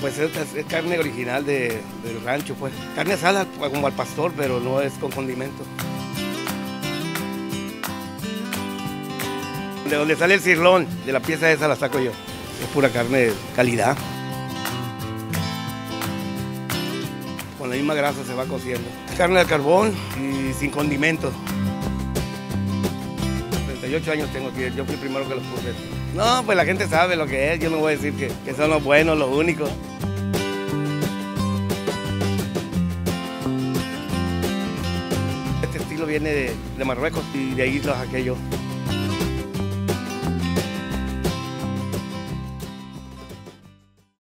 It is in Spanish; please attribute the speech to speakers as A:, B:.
A: Pues es carne original del rancho, pues. Carne asada como al pastor, pero no es con condimento. De donde sale el cirlón, de la pieza esa la saco yo. Es pura carne de calidad. Con la misma grasa se va cociendo. Carne al carbón y sin condimento. 38 años tengo aquí, yo fui el primero que los puse. No, pues la gente sabe lo que es, yo no voy a decir que son los buenos, los únicos. Este estilo viene de Marruecos y de ahí lo saqué yo.